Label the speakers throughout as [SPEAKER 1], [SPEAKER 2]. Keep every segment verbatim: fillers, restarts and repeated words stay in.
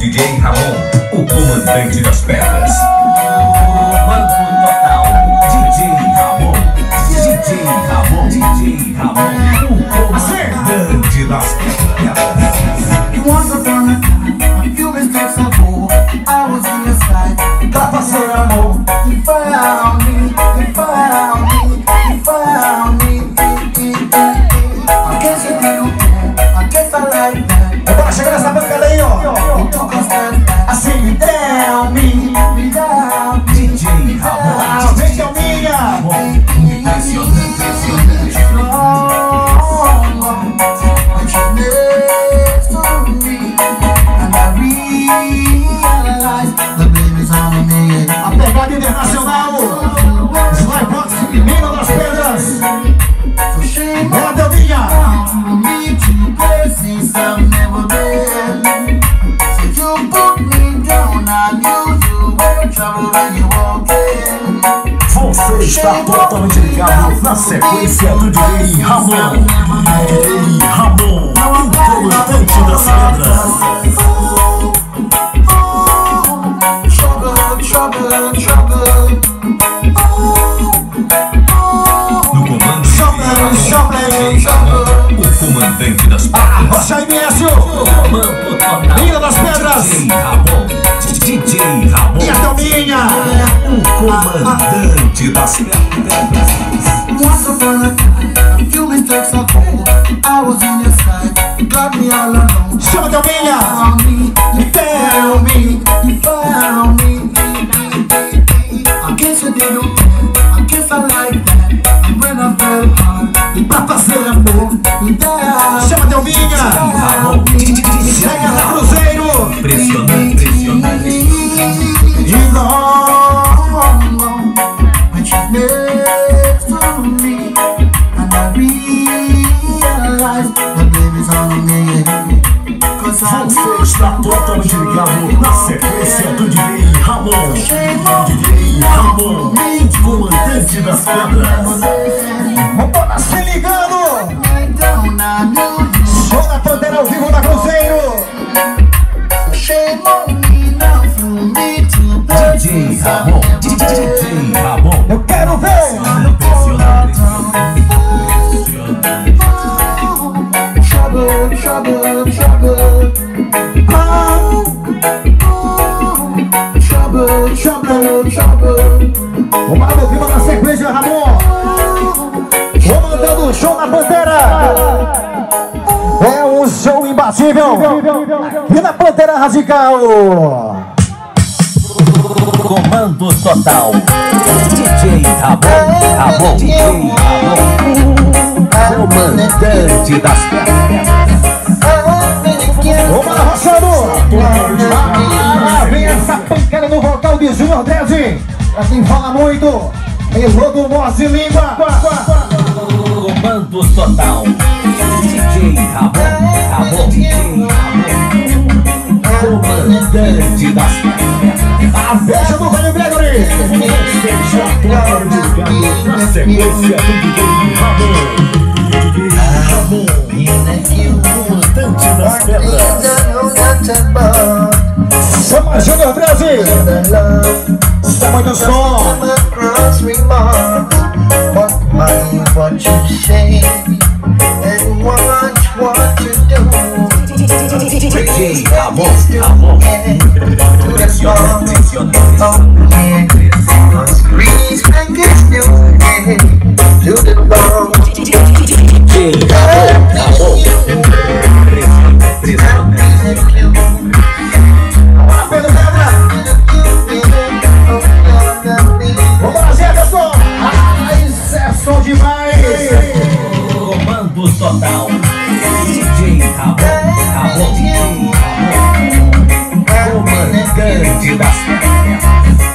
[SPEAKER 1] D J Ramon, o comandante das pedras. Comando total, D J Ramon, D J Ramon, D J Ramon, o comandante das pedras.
[SPEAKER 2] Once upon a time, a few mistakes ago, I was in your sight. Got to say amor. You found me, you found me, you found me. I guess you didn't care, I guess I like that.
[SPEAKER 3] Bora chegar nessa bancada aí, ó.
[SPEAKER 2] You took a step back.
[SPEAKER 3] Assim, me down, me,
[SPEAKER 2] Me down,
[SPEAKER 1] D J Ramon,
[SPEAKER 3] vem que é minha.
[SPEAKER 1] impressionante, impressionante.
[SPEAKER 2] When you're next to me, and I realize the blame is on me.
[SPEAKER 3] A pegada internacional. Slybox, Mina das Pedras.
[SPEAKER 2] So shame
[SPEAKER 3] Bora, Delvinha.
[SPEAKER 2] on me to places I've never been. So you put me down, I knew you were in trouble when you walked in.
[SPEAKER 3] Você está totalmente ligado na sequência do D J Ramon. D J Ramon, o comandante das pedras.
[SPEAKER 2] Trouble, trouble, trouble.
[SPEAKER 1] No comando
[SPEAKER 3] Champlin, Champlin,
[SPEAKER 1] D J Ramon, o comandante das pedras.
[SPEAKER 3] Rocha e Mécio,
[SPEAKER 1] Comando total,
[SPEAKER 3] Mina das Pedras.
[SPEAKER 1] D J Ramon, D J Ramon,
[SPEAKER 3] E a Delvinha.
[SPEAKER 1] o comandante das pedras.
[SPEAKER 2] Once upon a time, a few mistakes ago, I was in your sight. You got me all alone.
[SPEAKER 3] Chama Delvinha.
[SPEAKER 2] Found me, you found me, you found me. I guess you didn't care, I guess I like that. And when I fell hard,
[SPEAKER 3] E pra fazer amor,
[SPEAKER 2] me down.
[SPEAKER 3] chama Delvinha.
[SPEAKER 1] Ramon,
[SPEAKER 3] Chega na Cruzeiro.
[SPEAKER 1] impressionante, impressionante.
[SPEAKER 3] E long,
[SPEAKER 2] long, when she's next to me, and I realize the blame is on me. Cause I
[SPEAKER 3] Você está totalmente ligado na sequência do D J Ramon. D J Ramon, comandante das pedras. Vambora, se ligando! Show da Pantera ao vivo da Cruzeiro.
[SPEAKER 2] Shame on me now for me to
[SPEAKER 1] D J Ramon, D J Ramon,
[SPEAKER 3] Eu quero ver!
[SPEAKER 1] impressionante.
[SPEAKER 2] Trouble, trouble, trouble. Oh, oh, trouble, trouble, trouble.
[SPEAKER 3] O Mado ao vivo na sequência, Ramon. Comandando o show na Pantera. É um show imbatível. E na Pantera Radical.
[SPEAKER 1] Comando total, D J Ramon, Ramon, D J Ramon, comandante das pedras.
[SPEAKER 3] Ô, Mano Rochado. Ah, vem essa pancada no vocal de Júnior Dredd. Pra quem fala muito. Elô do Morse Língua.
[SPEAKER 1] Comando total, D J Ramon, Ramon, D J Ramon, comandante das pedras.
[SPEAKER 3] A veja do Velho Gregory. Seja claro de ligado na sequência do D J Ramon. D J Ramon, comandante das pedras. Chama Júnior Dredd. Está muito som.
[SPEAKER 2] What you say and watch what you do.
[SPEAKER 1] D J Ramon, Ramon, impressionante, impressionante.
[SPEAKER 2] Breeze can get you to the bone.
[SPEAKER 1] D J Ramon, Ramon, impressionante, impressionante.
[SPEAKER 3] Bora, Pedro Pedra. Vambora, Jefferson. Ah, isso é som demais.
[SPEAKER 1] Comando total, D J Ramon, Ramon, D J Ramon, comandante das pedras.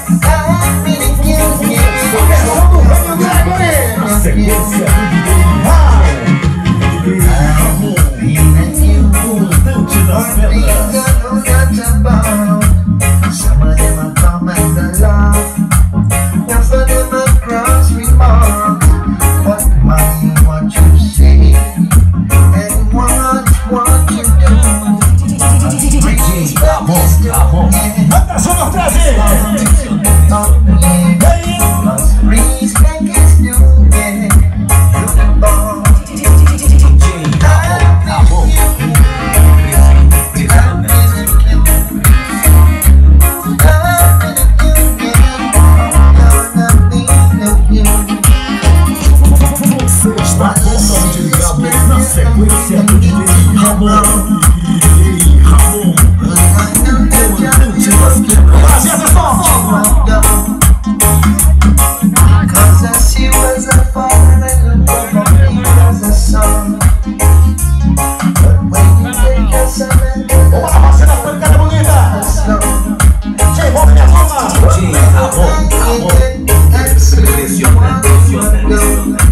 [SPEAKER 3] A versão do Velho Gregory. Na sequência do D J Ramon. D J Ramon, comandante das pedras.
[SPEAKER 1] Ramon.
[SPEAKER 3] Manda só nós trazer.
[SPEAKER 1] Sequência do D J Ramon, D J Ramon, comandante das quebradas.
[SPEAKER 3] Prazer, pessoal!
[SPEAKER 2] Cause I see was a fire and the woman was a song. But when you take a surrender,
[SPEAKER 3] Vamos lá, parceira, pancada bonita! J, volta minha palma!
[SPEAKER 1] D J Ramon, Ramon, impressionante, impressionante.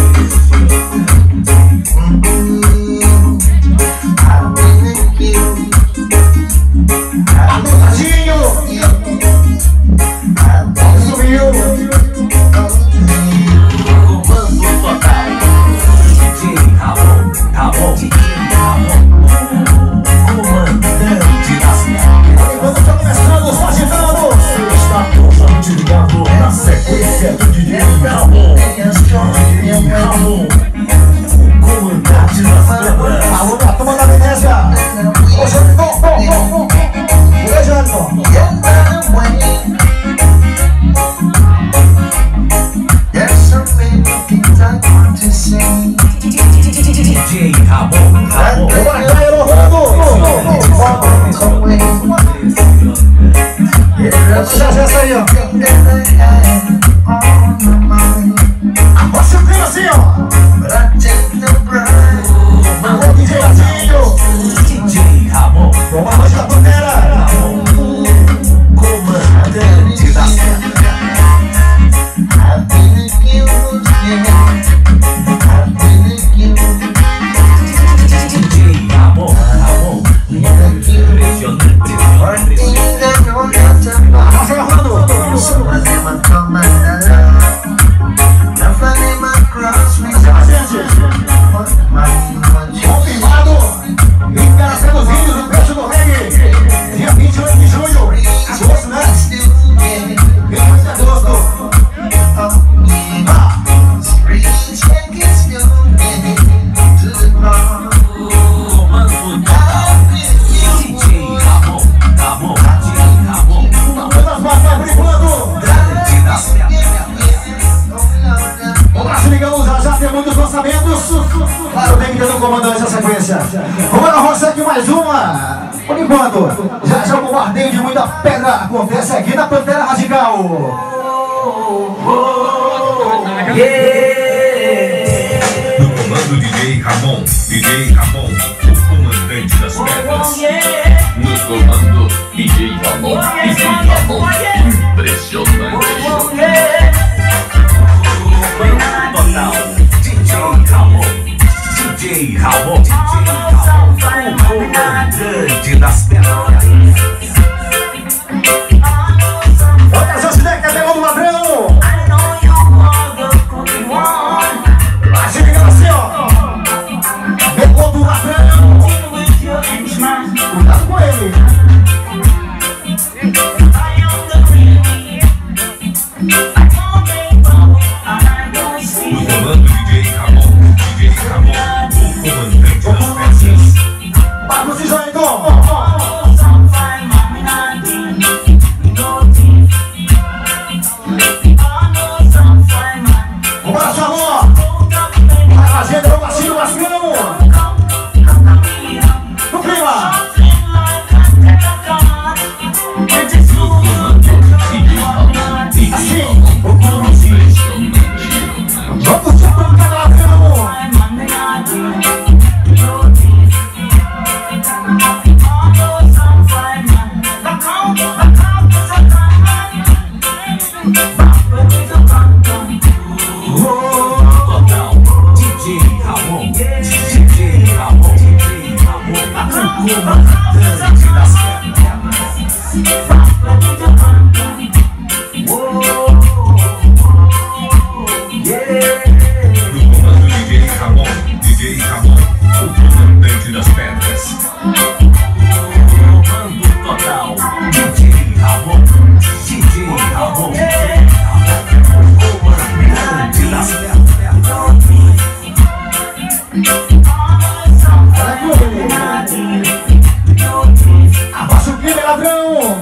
[SPEAKER 3] Na sequência do D J Ramon, D J Ramon, o comandante das pedras.
[SPEAKER 2] alô, a turma da Veneza! Ô, Jânio, bom, bom, bom, bom! Oi, Jânio! There's so many things I want to say.
[SPEAKER 1] D J Ramon, Ramon.
[SPEAKER 3] Bora, Caio, já já essa aí, ó. Você tem assim, ó. Alô, D J Lazinho.
[SPEAKER 1] D J Ramon,
[SPEAKER 3] Boa noite da Pantera.
[SPEAKER 1] comandante das pedras. D J Ramon, Ramon, impressionante, impressionante.
[SPEAKER 3] Passa gravando. Confirmado. Libera pelos vídeos do Peixe do Reggae. Dia vinte e oito de julho. Agosto, né? vinte e oito de agosto.
[SPEAKER 1] Comando D J Ramon, Ramon, D J Ramon,
[SPEAKER 3] Todas as marcas brincando.
[SPEAKER 1] grande das pedras.
[SPEAKER 3] O braço ligando, já já tem muitos lançamentos. Claro, tem que ter um comandante essa sequência. Vamos lá, Rocha, aqui mais uma. Por enquanto, já já o bombardeio de muita pedra acontece aqui na Pantera Radical.
[SPEAKER 1] No comando D J Ramon, D J Ramon, o comandante das pedras.
[SPEAKER 4] No comando D J Ramon, D J Ramon, impressionante.
[SPEAKER 1] Total, D J Ramon, D J Ramon, D J Ramon, o comandante das pedras.
[SPEAKER 3] Olha, já se der, que é pegou do ladrão. Lá se liga assim, ó. Pegou do ladrão. Cuidado com ele. Guilherme Ladrão.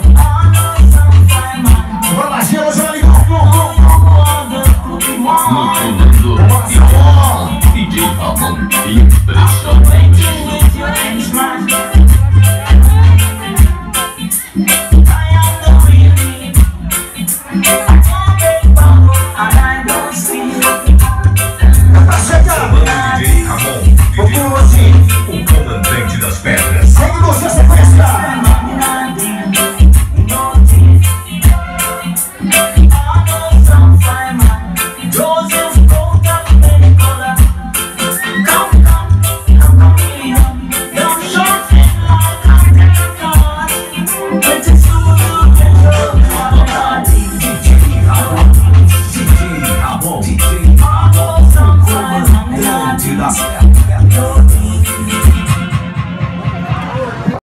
[SPEAKER 3] Bora lá, gelo, gelo,
[SPEAKER 4] No comando, D J Ramon, D J Ramon, impressionante.
[SPEAKER 3] Tá chegando.
[SPEAKER 1] D J Ramon, D J Ramon, o comandante das pedras.
[SPEAKER 3] Segue você, sequência.
[SPEAKER 1] D J Ramon, o comandante das pedras.